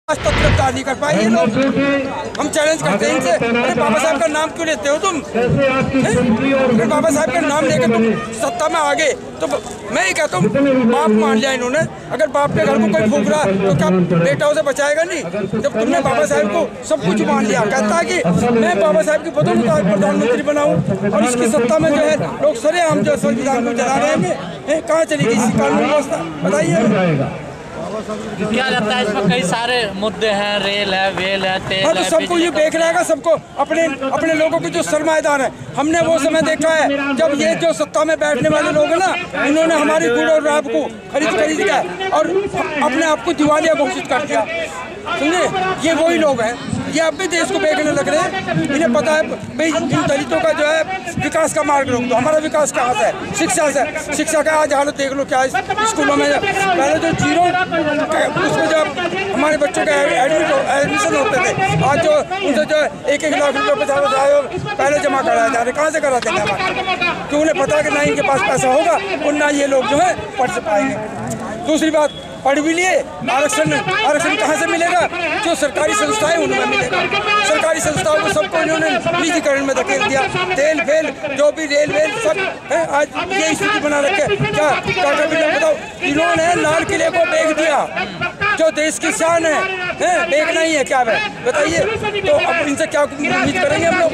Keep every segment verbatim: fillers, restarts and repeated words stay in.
आज तक गिरफ्तार नहीं कर पाए ये लोग। हम चैलेंज करते हैं इनसे, अरे बाबा साहब का नाम क्यों लेते हो तुम? अगर बाबा साहब का नाम लेकर तुम सत्ता में आ गए तो मैं ही कहता हूँ बाप मान लिया इन्होंने। अगर बाप के घर को कोई फूक रहा तो क्या बेटा उसे बचाएगा नहीं? जब तुमने बाबा साहब को सब कुछ मान लिया, कहता है कि मैं बाबा साहब की बदौलत आज प्रधानमंत्री बनाऊँ और इसकी सत्ता में जो है लोग सरेआम जो संविधान को जला रहे हैं, कहाँ चलेगी इसकी कानून व्यवस्था? बताइए। क्या लगता है इसमें कई सारे मुद्दे हैं, रेल है, वेल है, तेल हाँ, तो सबको ये देख रहेगा, सबको अपने अपने लोगों के जो सरमाएदार हैं। हमने वो समय देखा है जब ये जो सत्ता में बैठने वाले लोग हैं ना, इन्होंने हमारी गुड़ और राब को खरीद खरीद किया और अपने आप को दिवालिया घोषित कर दिया। समझे? ये वही लोग हैं, ये अब भी देश को बेचने लग रहे हैं। इन्हें पता है भाई इन दलितों का जो है विकास का मार्ग रोक दो। हमारा विकास कहाँ से है? शिक्षा से। शिक्षा का आज हालत देख लो क्या है स्कूलों में। पहले जो जीरो उसमें जब हमारे बच्चों का एडमिशन होते थे, आज जो उनसे जो एक एक लाख रुपये पचास हजार पहले जमा कराया जा रहे, कहाँ से करा देंगे हमारे? क्योंकि उन्हें पता है कि ना इनके पास पैसा होगा और ना ये लोग जो है पढ़ से पाएंगे। दूसरी बात, पढ़ भी लिए, आरक्षण आरक्षण कहाँ से मिलेगा? जो सरकारी संस्थाएं उनमें मिलेगा। सरकारी संस्थाओं को सबको इन्होंने निजीकरण में धकेल दिया। तेल फेल जो भी रेल वेल सब है, आज ये स्थिति बना रखे। क्या टाटा बिरला बताओ, इन्होंने लाल किले को बेच दिया जो देश की शान है, है? बेचना ही है क्या है? बताइए। तो अब इनसे क्या उम्मीद करेंगे हम लोग?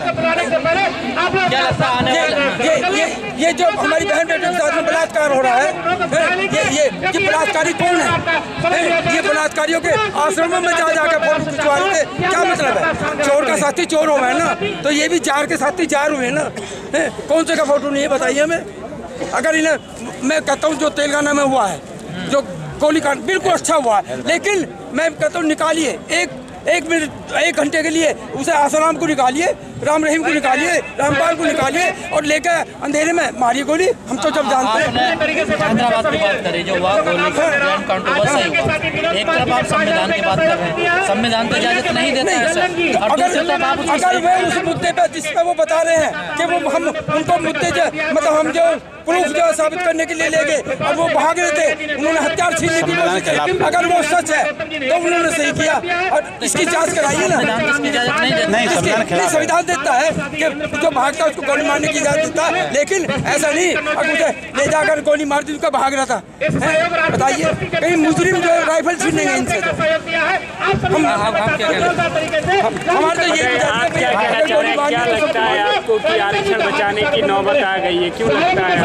क्या लगता है ये ये ये ये जो हमारी बहन बेटियों के साथ में बलात्कार हो रहा है, है? ये ये ये बलात्कारी कौन है? ये बलात्कारियों के आश्रमों में जा जाकर फोटो खिंचवा रहे थे, क्या मतलब है? चोर का साथी चोर हो गए ना, तो ये भी जार के साथी जार हुए ना। है? कौन से का फोटो नहीं है बताइए हमें। अगर इन्हें मैं कहता हूँ जो तेलंगाना में हुआ है, जो गोलीकांड बिल्कुल अच्छा हुआ है, लेकिन मैं कहता हूँ निकालिए एक एक मिनट एक घंटे के लिए उसे आसाराम को निकालिए, राम रहीम को निकालिए, रामपाल को निकालिए और लेकर अंधेरे में मारिए गोली। हम तो जब जानते हैं हैदराबाद की बात करें जो हुआ गोली कंट्रोवर्सी हुआ, एक तरफ आप संविधान की बात कर रहे हैं, संविधान तो इजाजत नहीं देता है। अगर अगर वे उस मुद्दे पे जिस पे वो बता रहे हैं कि वो हम उनको मुद्दे जो मतलब हम जो प्रूफ जो साबित करने के लिए ले गए और वो भाग रहे थे, उन्होंने हथियार छीनने की कोशिश की। अगर वो सच है तो उन्होंने सही किया और इसकी जांच कराइए ना। नहीं, संविधान देता है कि जो भागता है उसको गोली मारने की इजाजत देता है, लेकिन ऐसा नहीं अगर मुझे ले जाकर गोली मार दी, उसका भाग रहा था। बताइए, कहीं मुजरिम जो है राइफल छीनेंगे इनसे? हम हमारे तो ये क्या लगता है आपको कि आरक्षण बचाने की नौबत आ गई है? क्यों लगता है?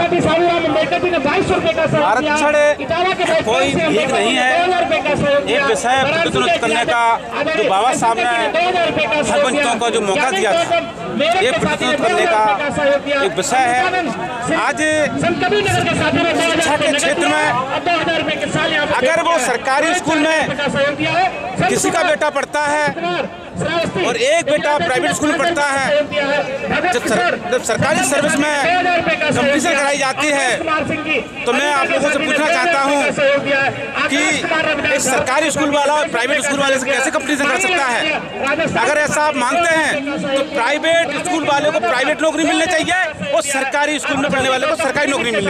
आरक्षण कोई भीख नहीं है, एक विषय प्रतिनिधित्व करने का जो बाबा साहब ने हर बच्चों को जो मौका दिया था, ये प्रतिनिधित्व करने का एक विषय है। आज शिक्षा के क्षेत्र में अगर वो सरकारी स्कूल में किसी का बेटा पढ़ता है और एक बेटा प्राइवेट स्कूल में पढ़ता है, जब, सर, जब सरकारी सर्विस में कंपटीशन कराई जाती है, तो मैं आप लोगों से पूछना चाहता हूं कि एक सरकारी स्कूल वाला और प्राइवेट स्कूल वाले से कैसे कंपटीशन कर सकता है? अगर ऐसा आप मानते हैं तो प्राइवेट स्कूल वाले को प्राइवेट नौकरी मिलनी चाहिए और सरकारी स्कूल में पढ़ने वाले को सरकारी नौकरी मिलनी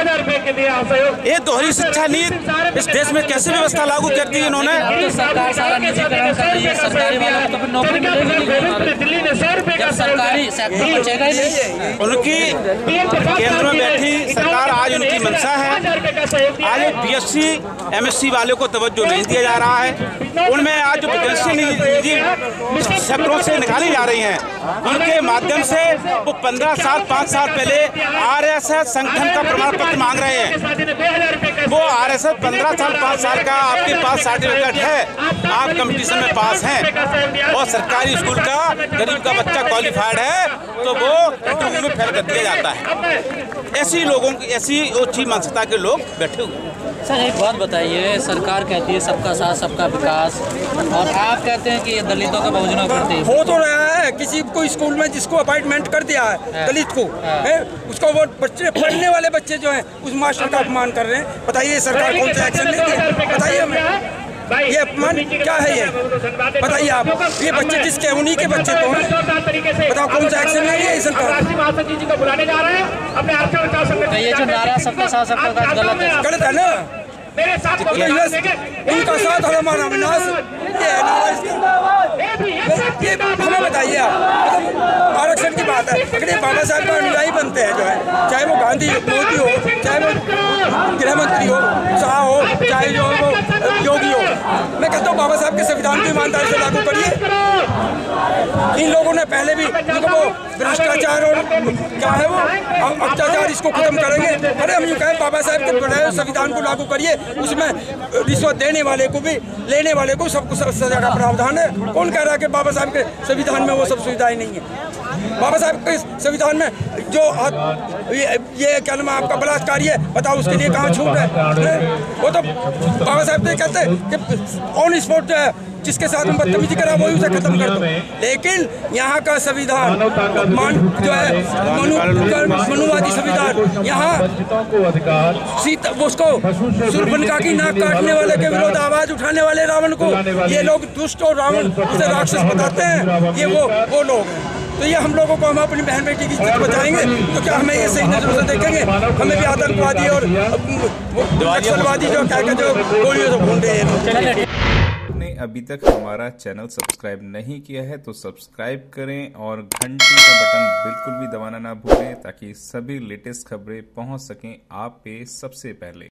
चाहिए। ये दोहरी शिक्षा नीति इस देश में कैसे व्यवस्था लागू कर दी इन्होंने? सरकार सारा निजीकरण कर रही है, सरकारी वालों को तो फिर नौकरी मिलेगी जब सरकारी सेक्टर बचेगा ही नहीं। उनकी केंद्र में बैठी सरकार आज उनकी मंशा है। आज बीएससी एमएससी वाले को तवज्जो नहीं दिया जा रहा है। उनमें आज जो वैकेंसी निजी सेक्टरों से निकाली जा रही हैं, उनके माध्यम से वो पंद्रह साल पाँच साल पहले आरएसएस संगठन का प्रमाण पत्र मांग रहे हैं। वो आरएसएस पंद्रह साल पाँच साल का आपके पास सर्टिफिकेट है, आप कंपटीशन में पास हैं और सरकारी स्कूल का गरीब का बच्चा क्वालिफाइड है तो वो इंटरव्यू में फेल कर दिया जाता है। ऐसी लोगों की ऐसी ओछी मानसिकता के लोग बैठे हुए। सर एक बात बताइए, सरकार कहती है सबका साथ सबका विकास और आप कहते हैं कि ये दलितों का बहुजनों करती हो तो रहा है। किसी को स्कूल में जिसको अपॉइंटमेंट कर दिया है दलित को है, उसको वो बच्चे पढ़ने वाले बच्चे जो हैं उस मास्टर का अपमान कर रहे हैं। बताइए सरकार कौन सा एक्शन लेती है? बताइए हमें ये अपमान क्या है? ये बताइए आप, ये बच्चे किसके? उन्हीं के बच्चे तो हैं। बताओ कौन सा एक्शन है ये सरकार? तो ये जो नारा सबका साथ सबका गलत है, गलत है ना। इनका साथ हमारा विनाश ये है ये हमें बताइए आप, मतलब आरक्षण की बात है। अगर ये बाबा साहब का अनुयायी बनते हैं जो है, चाहे वो गांधी मोदी हो, चाहे वो गृह मंत्री हो, शाह हो, चाहे जो वो योगी हो, मैं कहता हूँ बाबा साहब के संविधान को ईमानदारी से लागू करिए। इन लोगों ने पहले भी इनको वो भ्रष्टाचार और क्या है वो अत्याचार इसको खत्म करेंगे। अरे हम यूँ कहें बाबा साहब के बनाए संविधान को लागू करिए, उसमें रिश्वत देने वाले को भी लेने वाले को सबको सजा का प्रावधान है। कौन कह रहा है कि बाबा साहब के संविधान में वो सब सुविधाएं नहीं है? बाबा साहब के संविधान में जो ये, ये क्या नाम आपका बलात्कारी है, बताओ उसके लिए कहाँ छूट है? वो तो बाबा साहब तो कहते हैं कि ऑन स्पॉट जो है जिसके साथ में बदतमीजी करा वही उसे खत्म कर दो। लेकिन यहाँ का संविधान मान जो है मनु मनुवादी संविधान, यहाँ सीता उसको शूर्पणखा की नाक काटने वाले के विरोध आवाज उठाने वाले रावण को ये लोग दुष्ट और रावण उसे राक्षस बताते हैं। ये वो वो लोग हैं। तो ये हम लोगों को, हम अपनी बहन बेटी की इज्जत बचाएंगे तो क्या हमें ये सही नजरों से देखेंगे? हमें भी आतंकवादी और नक्सलवादी जो क्या जो गोलियों से ढूंढे हैं। ने अभी तक हमारा चैनल सब्सक्राइब नहीं किया है तो सब्सक्राइब करें और घंटी का बटन बिल्कुल भी दबाना ना भूलें ताकि सभी लेटेस्ट खबरें पहुंच सकें आप पे सबसे पहले।